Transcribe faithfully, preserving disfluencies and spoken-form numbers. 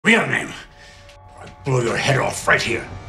Real name. I'll blow your head off right here.